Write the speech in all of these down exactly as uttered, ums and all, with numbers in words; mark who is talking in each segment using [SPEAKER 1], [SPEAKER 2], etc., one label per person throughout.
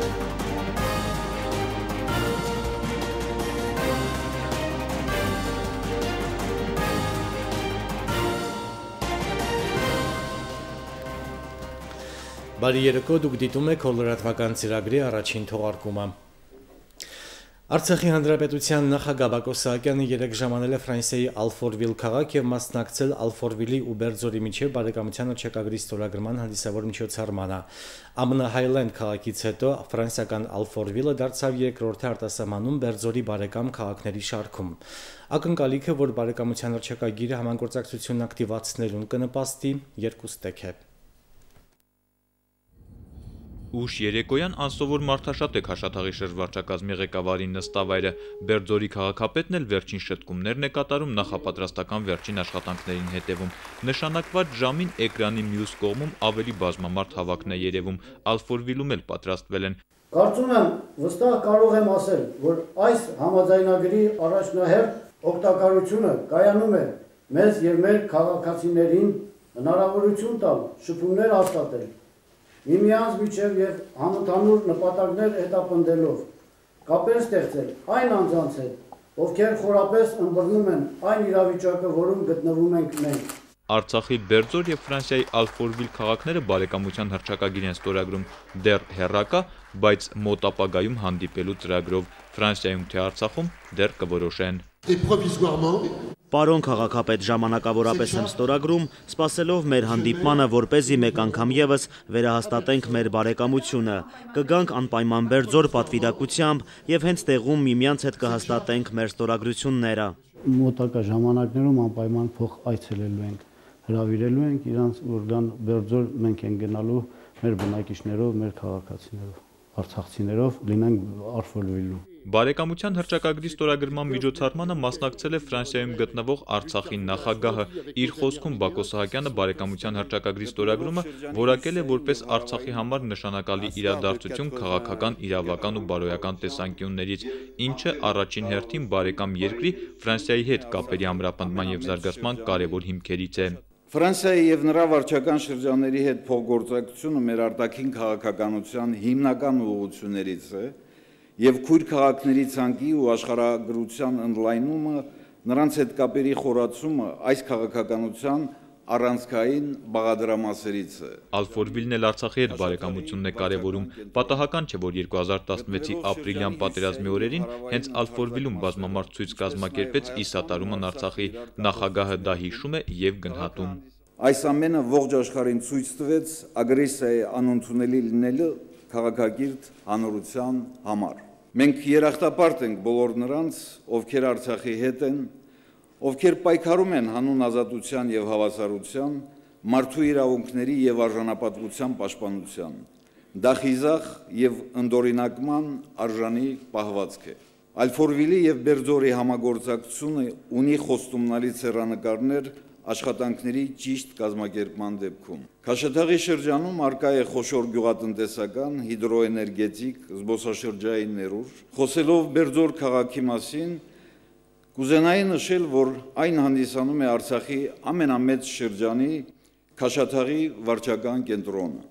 [SPEAKER 1] Բարի երեկո, դուք դիտում եք հոլորատվական ծրագրի առաջին թողարկումը։ Արցախի հանրապետության նախագահ Բակո Սահակյանը երեկ ժամանել է Ֆրանսիայի Ալֆորվիլ քաղաք եւ մասնակցել Ալֆորվիլի ու Բերձորի միջև բարեկամության հռչակագրի ստորագրման հանդիսավոր միջոցառմանը։ ԱՄՆ Հայլենդ քաղաքից հետո ֆրանսիական Ալֆորվիլը դարձավ երկրորդ արտասահմանում Բերձորի բարեկամ քաղաքների շարքում։ Ակնկալիքը, որ բարեկամության հռչակագիրը համագործակցությունն ակտիվացնելուն կնպաստի, երկուստեք է։
[SPEAKER 2] Ուշ երեկոյան անսովոր մարդաշատ է Քաշաթաղի շրջվարչակազմի ղեկավարի նստավայրը։ Բերձորի քաղաքապետն էլ վերջին շտկումներն է կատարում նախապատրաստական վերջին աշխատանքներին հետևում։ Նշանակված ժամին էկրանի մյուս կողմում ավելի բազմամարդ հավաքն է երևում, Ալֆորվիլում էլ պատրաստվել են։
[SPEAKER 3] Կարծում եմ, վստահ կարող եմ ասել, որ այս համաձայնագրի առաջնահերթ օգտակարությունը կայանում է մեզ եւ մեր քաղաքացիներին հնարավորություն տալ շփումներ հաստատել, միմյանց միջև եւ համընդհանուր նպատակներ հետապնդելով, կապեր ստեղծել այն անձանց հետ, ովքեր խորապես ըմբռնում են այն իրավիճակը, որում գտնվում ենք մենք։
[SPEAKER 2] Արցախի Բերձոր եւ Ֆրանսիայի Ալֆորվիլ քաղաքները բարեկամության հռչակագիր են ստորագրում դեռ հեռակա, բայց մոտ ապագայում հանդիպելու ծրագրով Ֆրանսիայում թե Արցախում դեռ կորոշեն։
[SPEAKER 4] Պարոն քաղաքապետ, ժամանակավորապես եմ ստորագրում, սպասելով մեր հանդիպմանը, որպեսզի մեկ անգամ եւս վերահաստատենք մեր բարեկամությունը, կգանք անպայման Բերձոր պատվիրակությամբ եւ հենց տեղում միմյանց հետ կհաստատենք մեր ստորագրությունները։
[SPEAKER 3] Մոտակա ժամանակներում անպայման փոխ այցելելու ենք, հրավիրելու ենք իրանց, որ գան Բերձոր, մենք ենք գնալու մեր բնակիչներով, մեր քաղաքացիներով, արցախցիներով, լինենք Ալֆորվիլում։
[SPEAKER 2] Բարեկամության հռչակագրի ստորագրման միջոցառմանը մասնակցել է Ֆրանսիայում գտնվող Արցախի նախագահը։ Իր խոսքում Բակո Սահակյանը բարեկամության հռչակագրի ստորագրումը որակել է որպես Արցախի համար նշանակալի իրադարձություն քաղաքական, իրավական ու բարոյական տեսանկյուններից, ինչը առաջին հերթին բարեկամ երկրի Ֆրանսիայի հետ կապերի ամրապնդման եւ զարգացման կարևոր հիմքերից է։
[SPEAKER 5] Ֆրանսիայի եւ նրա վարչական շրջանների հետ փոխգործակցությունը մեր արտաքին քաղաքականության հիմնական ուղղություններից է եւ քույր քաղաքների ցանկի ու աշխարհագրության ընդլայնումը, նրանց հետ կապերի խորացումը այս քաղաքականության առանցքային բաղադրամասերից է։
[SPEAKER 2] Ալֆորվիլն էլ Արցախի հետ բարեկամությունն է կարևորում։ Պատահական չէ, որ երկու հազար տասնվեցի ապրիլյան պատերազմի օրերին հենց Ալֆորվիլում բազմամարդ ցույց կազմակերպեց ի սատարումն Արցախի, նախագահը դա հիշում է եւ գնահատում։
[SPEAKER 5] Այս ամենը ողջ աշխարհին ցույց տվեց ագրեսիայի անընդունելի լինելը քաղաքակիրթ հանրության համար։ Մենք երախտապարտ ենք բոլոր նրանց, ովքեր Արցախի հետ են, ովքեր պայքարում են հանուն ազատության եւ հավասարության, մարդու իրավունքների եւ արժանապատվության պաշտպանության։ Դա խիզախ եւ ընդօրինակման արժանի պահվածք է։ Ալֆորվիլի եւ Բերձորի համագործակցությունը ունի խոստումնալի ցեղանկարներ աշխատանքների ճիշտ կազմակերպման դեպքում։ Քաշաթաղի շրջանում արկա է խոշոր գյուղատնտեսական, հիդրոէներգետիկ, զբոսաշրջային ներուժ։ Խոսելով Բերձոր քաղաքի մասին, կուզենայի նշել, որ այն հանդիսանում է Արցախի ամենամեծ շրջանի Քաշաթաղի վարչական կենտրոնը։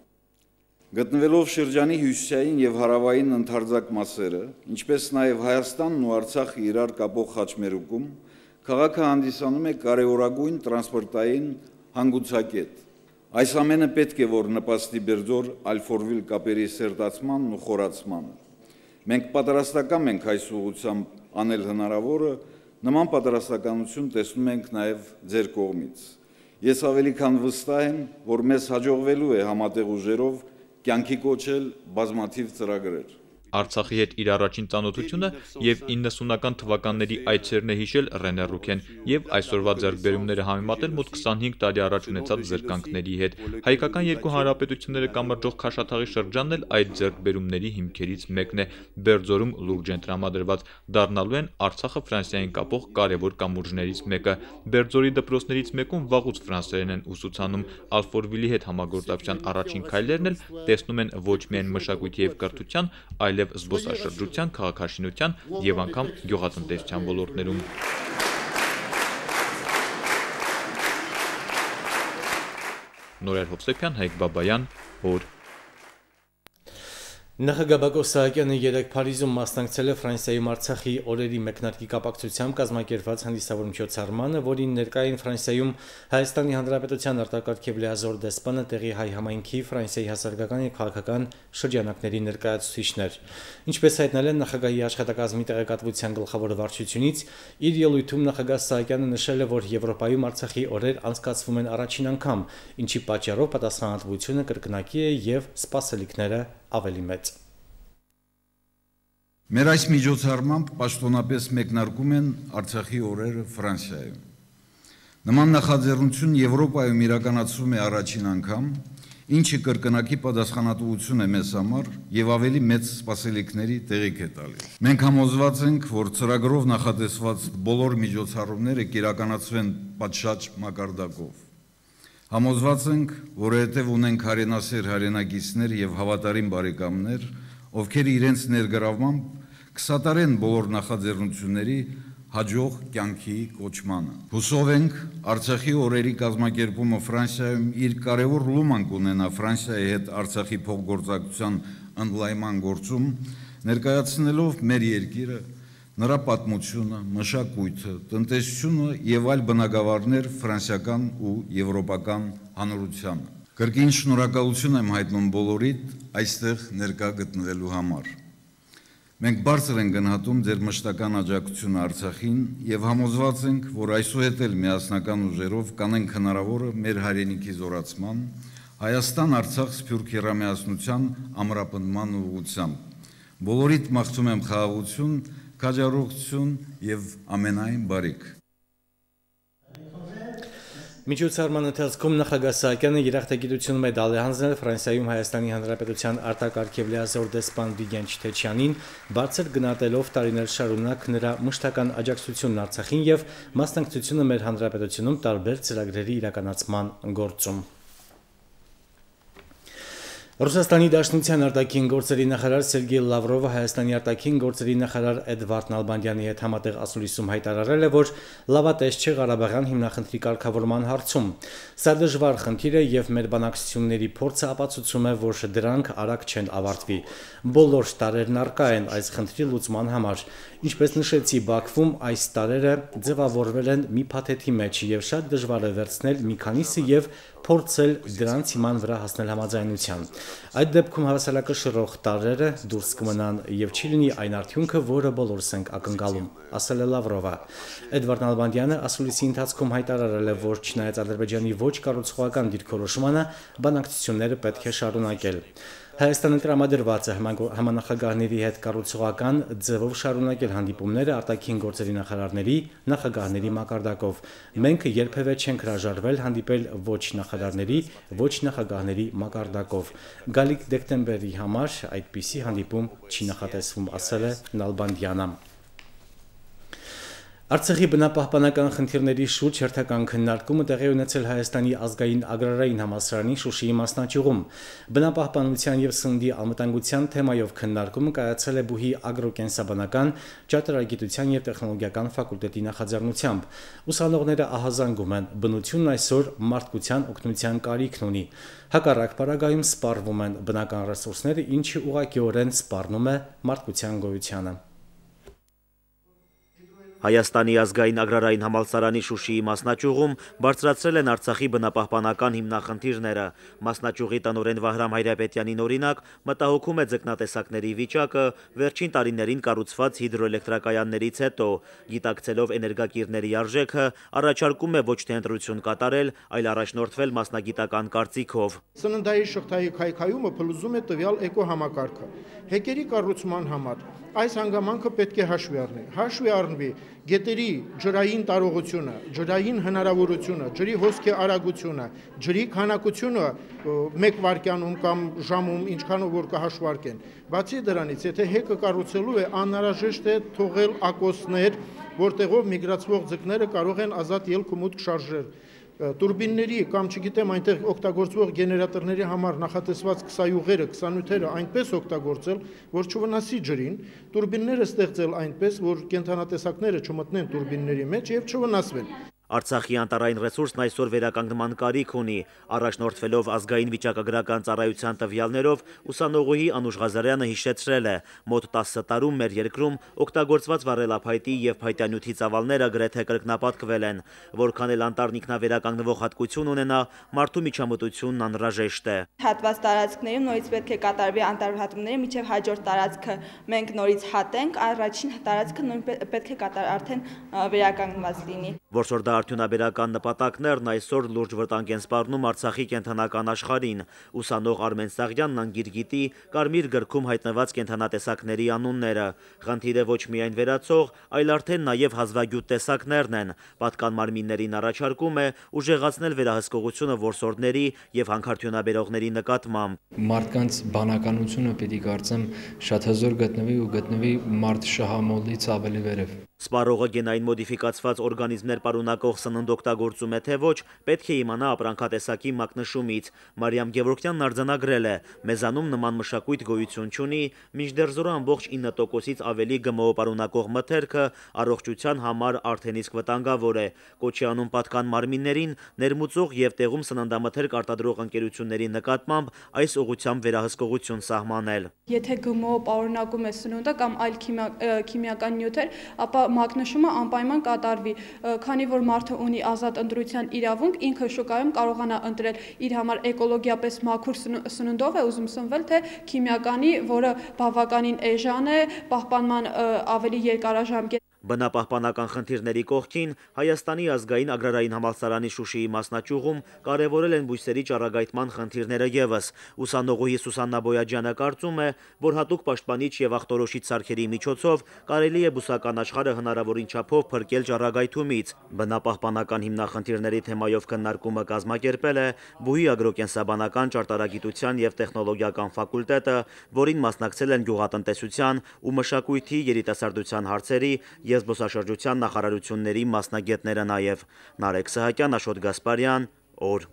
[SPEAKER 5] Գտնվելով շրջանի հյուսիսային եւ հարավային ընդարձակ մասերը, ինչպես նաեւ Հայաստանն ու Արցախը իրար կապող խաչմերուկում, քաղաքը հանդիսանում է կարևորագույն տրանսպորտային հանգուցակետ։ Այս ամենը պետք է որ նպաստի Բերձոր Ալֆորվիլ կապերի սերտացմանն ու խորացմանը։ Մենք պատրաստական ենք այս ուղղությամբ անել հնարավորը, նման պատրաստականություն տեսնում ենք նաև ձեր կողմից։ Ես ավելի քան վստահ եմ, որ մեզ հաջողվելու է համատեղ ուժերով կյանքի կոչել բազմաթիվ ծրագրեր։
[SPEAKER 2] Արցախի հետ իր առաջին ծանոթությունը եւ իննսունական թվականների այցերն է հիշել Ռենե Ռուքեն եւ այսօրվա ձեռքբերումները համեմատել մոտ քսանհինգ տարի առաջ ունեցած զրկանքների հետ։ Հայկական երկու հանրապետությունները կամրջող Քաշաթաղի շրջանն էլ այդ ձեռքբերումների հիմքերից մեկն է։ Բերձորում լուրջ են տրամադրված, դառնալու են Արցախը Ֆրանսիային կապող կարևոր կամուրջներից մեկը։ Բերձորի դպրոցներից մեկում վաղուց ֆրանսերեն են ուսուցանում։ Ալֆորվիլի հետ համագործակցության առաջին քայլերն էլ տեսնում են ոչ միայն մշակույթի եւ կրթության, այլ զբոսաշրջության, քաղաքաշինության եւ անգամ գյուղատնտեսության ոլորտներում։ Նորեր Հովսեփյան, Հայկ Բաբայան, օր
[SPEAKER 1] Նախագահ Բակո Սահակյանը երեկ Փարիզում մասնակցել է Ֆրանսիայում Արցախի օրերի մեկնարկի կապակցությամբ կազմակերպված հանդիսավոր միջոցառմանը, որին ներկա էին Ֆրանսիայում Հայաստանի Հանրապետության արտակարգ եւ լիազոր դեսպանը, տեղի հայ համայնքի, Ֆրանսիայի հասարակական եւ քաղաքական շրջանակների ներկայացուցիչներ։ Ինչպես հայտնել են նախագահի աշխատակազմի տեղեկատվության գլխավոր վարչությունից, իր ելույթում նախագահ Սահակյանը նշել է, որ Եվրոպայում Արցախի օրեր անցկացվում են առաջին անգամ, ինչի պատճառով պատասխանատվությունը կրկնակի է եւ սպասելիքները ավելի մեծ։
[SPEAKER 5] Մեր այս միջոցառմամբ պաշտոնապես մեկնարկում են Արցախի օրերը Ֆրանսիայում։ Նման նախաձեռնություն Եվրոպայում իրականացվում է առաջին անգամ, ինչը կրկնակի պատասխանատվություն է մեզ համար եւ ավելի մեծ սպասելիքների տեղիք է տալիս։ Մենք համոզված ենք, որ ծրագրով նախատեսված բոլոր միջոցառումները կիրականացվեն պատշաճ մակարդակով։ Համոզված ենք, որովհետև ունենք հայրենասեր հայրենակիցներ եւ հավատարիմ բարեկամներ, ովքեր իրենց ներգրավմամբ կսատարեն բոլոր նախաձեռնությունների հաջող կյանքի կոչմանը։ Հուսով ենք, Արցախի օրերի կազմակերպումը Ֆրանսիայում իր կարևոր լոման կունենա Ֆրանսիայի հետ Արցախի փոխգործակցության ընդլայնման գործում, ներկայացնելով մեր երկիրը, նրա պատմությունը, մշակույթը, տնտեսությունը եւ այլ բնագավառներ ֆրանսիական ու եվրոպական հանրությանը։ Կրկին շնորհակալություն եմ հայտնում բոլորիդ այստեղ ներկա գտնվելու համար։ Մենք բարձր ենք գնահատում ձեր մշտական աջակցությունը Արցախին եւ համոզված ենք, որ այսուհետ էլ միասնական ուժերով կանենք հնարավորը մեր հայրենիքի զորացման, Հայաստան-Արցախ սփյուռք հեռամիասնության ամրապնդման ուղղությամբ։ Բոլորիդ մաղթում եմ խաղաղություն, քաջառողություն եւ ամենայն բարիք։
[SPEAKER 1] Միջոցառման ընթացքում նախագահ Սահակյանը երախտագիտություն մեդալ է հանձնել Ֆրանսիայում Հայաստանի Հանրապետության արտակարգ եւ լիազոր դեսպան Վիգեն Չիթեչյանին, բարձր գնահատելով տարիներ շարունակ նրա մշտական աջակցությունն Արցախին եւ մասնակցությունը մեր հանրապետությունում տարբեր ծրագրերի իրականացման գործում։ Ռուսաստանի Դաշնության արտաքին գործերի նախարար Սերգեյ Լավրովը Հայաստանի արտաքին գործերի նախարար Էդվարդ Նալբանդյանի հետ համատեղ ասուլիսում հայտարարել է, որ լավատես չէ Ղարաբաղյան հիմնախնդրի կարգավորման հարցում։ Սա դժվար խնդիր է եւ մեր բանակցությունների փորձը ապացուցում է, որ դրանք արագ չեն ավարտվի։ Բոլոր տարերն առկա են այս խնդրի լուծման համար։ Ինչպես նշեցի, Բաքվում այս տարերը ձևավորվել են մի փաթեթի մեջ եւ շատ դժվար է վերցնել մի քանիսը եւ փորձել դրանց հիման վրա հասնել համաձայնության։ Այդ դեպքում հավասարակշռող տարրերը դուրս կմնան եւ չի լինի այն արդյունքը, որը բոլորս ենք ակնկալում, ասել է Լավրովը։ Էդվարդ Նալբանդյանը ասուլիսի ընթացքում հայտարարել է, որ չնայած Ադրբեջանի ոչ կառուցողական դիրքորոշմանը, բանակցությունները պետք է շարունակել։ Հայաստանը տրամադրված է համանախագահների հետ կառուցողական ձևով շարունակել հանդիպումները արտաքին գործերի նախարարների, նախագահների մակարդակով։ Մենք երբևէ չենք հրաժարվել հանդիպել ոչ նախարարների, ոչ նախագահների մակարդակով։ Գալիք դեկտեմբերի համար այդպիսի հանդիպում չի նախատեսվում, ասել է Նալբանդյանը։ Արցախի բնապահպանական խնդիրների շուրջ հերթական քննարկումը տեղի ունեցել Հայաստանի ազգային ագրարային համալսարանի Շուշիի մասնաճյուղում։ Բնապահպանության եւ սննդի անվտանգության թեմայով քննարկումը կայացել է Բուհի ագրոկենսաբանական, ճարտարագիտության եւ տեխնոլոգիական ֆակուլտետի նախաձեռնությամբ։ Ուսանողները ահազանգում են, բնությունն այսօր մարդկության օգնության կարիքն ունի։ Հակառակ պարագայում սպառվում են բնական ռեսուրսները, ինչը ուղղակիորեն սպառնում է մարդկության գոյությանը։
[SPEAKER 4] Հայաստանի ազգային ագրարային համալսարանի Շուշիի մասնաճյուղում բարձրացրել են Արցախի բնապահպանական հիմնախնդիրները։ Մասնաճյուղի տնօրեն Վահրամ Հայրապետյանին օրինակ մտահոգում է ձկնատեսակների վիճակը վերջին տարիներին կառուցված հիդրոէլեկտրակայաններից հետո։ Գիտակցելով էներգակիրների արժեքը, առաջարկում է ոչ թե ընտրություն կատարել, այլ առաջնորդվել մասնագիտական կարծիքով։
[SPEAKER 6] Սննդային շղթայի քայքայումը փլուզում է տվյալ էկոհամակարգը։ Հեկերի կառուցման համար այս հանգամանքը պետք է հաշվի առնի։ Հաշվի առնվի գետերի ջրային տարողությունը, ջրային հնարավորությունը, ջրի հոսքի արագությունը, ջրի քանակությունը մեկ վայրկյանում կամ ժամում ինչքանով որ կհաշվարկեն։ Բացի դրանից, եթե հեկը կառուցելու է, անհրաժեշտ է թողել ակոսներ, որտեղով միգրացվող ձկները կարող են ազատ ելք ու մուտք շարժել։ Տուրբինների կամ չգիտեմ այնտեղ օգտագործվող գեներատորների համար նախատեսված քսայուղերը, քսանյութերը այնպես օգտագործել, որ չվնասի ջրին, տուրբինները ստեղծել այնպես, որ կենդանատեսակները չմտնեն տուրբինների մեջ եւ չվնասվեն։
[SPEAKER 4] Արցախի անտառային ռեսուրսն այսօր վերականգնման կարիք ունի։ Առաջնորդվելով ազգային վիճակագրական ծառայության տվյալներով, ուսանողուհի Անուշ Ղազարյանը հիշեցրել է, մոտ տասը տարում մեր երկրում օգտագործված վառելափայտի եւ փայտանյութի ծավալները գրեթե կրկնապատկվել են։ Որքան էլ անտառն ինքնավերականգնվող հատկություն ունենա, մարդու միջամտությունն անհրաժեշտ է։
[SPEAKER 7] Հատված տարածքներում նորից պետք է կատարվի անտառահատումները, մինչև հաջորդ տարածքը մենք նորից հատենք, առաջին տարածքը նույնպես պետք է կատար արդեն վերականգնված լինի։
[SPEAKER 4] Որսորդա արդյունաբերական նպատակներն այսօր լուրջ վտանգ են սպառնում Արցախի կենդանական աշխարհին։ Ուսանող Արմեն Սաղյանն անգիր գիտի Կարմիր գրքում հայտնված կենդանատեսակների անունները։ Խնդիրը ոչ միայն վերացող, այլ արդեն նաև հազվագյուտ տեսակներն են։ Պատկան մարմիններին առաջարկում է ուժեղացնել վերահսկողությունը որսորդների եւ հանքարդյունաբերողների նկատմամբ։
[SPEAKER 8] Մարդկանց բանականությունը պիտի կարծեմ շատ հզոր գտնվի ու գտնվի մարդ շահամոլից ավելի վերև։
[SPEAKER 4] Սպառողը գենային մոդիֆիկացված օրգանիզմներ պարունակող սնունդ օգտագործում է թե ոչ, պետք է իմանա ապրանքատեսակի մակնշումից։ Մարիամ Գևորգյանն արձանագրել է, մեզանում նման մշակույթ գոյություն չունի, մինչդեռ զորո ամբողջ ինը տոկոսից ավելի ԳՄՕ պարունակող մթերքը առողջության համար արդեն իսկ վտանգավոր է։ Կոչի անում պատկան մարմիններին ներմուծող եւ տեղում սննդամթերք արտադրող ընկերությունների նկատմամբ այս ուղղությամբ վերահսկողություն սահմանել։
[SPEAKER 7] Եթե ԳՄՕ պարունակում է սնունդը կամ այլ քիմիական նյութեր, ապա մակնշումը անպայման կատարվի, քանի որ մարդը ունի ազատ ընտրության իրավունք, ինքը շուկայում կարողանա ընտրել իր համար էկոլոգիապես մաքուր սնունդով է ուզում սնվել, թե քիմիականի, որը բավականին էժան է, պահպանման ավելի երկարաժամկետ։
[SPEAKER 4] Բնապահպանական խնդիրների կողքին Հայաստանի ազգային agrarային համալսարանի Շուշիի մասնաճյուղում կարևորել են բույսերի ճառագայթման խնդիրները ևս։ Ուսանողուհի Սուսաննա Բոյաջյանը կարծում է, որ հատուկ պաշտպանիչ եւ ախտորոշիչ սարքերի միջոցով կարելի է բուսական աշխարհը հնարավորին չափով փրկել ճառագայթումից։ Բնապահպանական հիմնախնդիրների թեմայով քննարկումը կազմակերպել է Բուհի ագրոկենսաբանական ճարտարագիտության եւ տեխնոլոգիական ֆակուլտետը, որին մասնակցել են գյուղատնտեսության ու մշակույթի, երիտասարդության հարցերի և զբոսաշրջության նախարարությունների մասնագետները նաև։ Նարեկ Սահակյան, Աշոտ Գասպարյան, օր։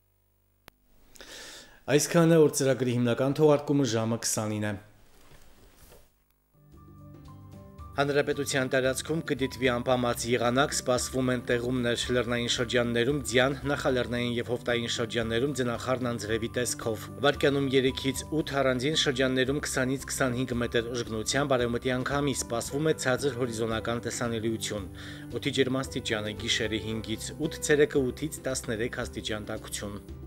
[SPEAKER 1] Այսքանը օր ծրագրի հիմնական թողարկումը ժամը քսանին է։ Հանրապետության տարածքում կդիտվի անպամած եղանակ, սպասվում են տեղումներ լեռնային շրջաններում, ձյան, նախալեռնային եւ հովտային շրջաններում ձնախառն անձրևի տեսքով։ Վարկյանում երեքից ութ, առանձին շրջաններում քսանից քսանհինգ մետր ուժգնությամբ, արևմտյան քամի սպասվում է ցածր հորիզոնական տեսանելիություն։ Օդի ջերմաստիճանը գիշերը հինգից ութ, ցերեկը ութից տասներեք աստիճան տաքություն։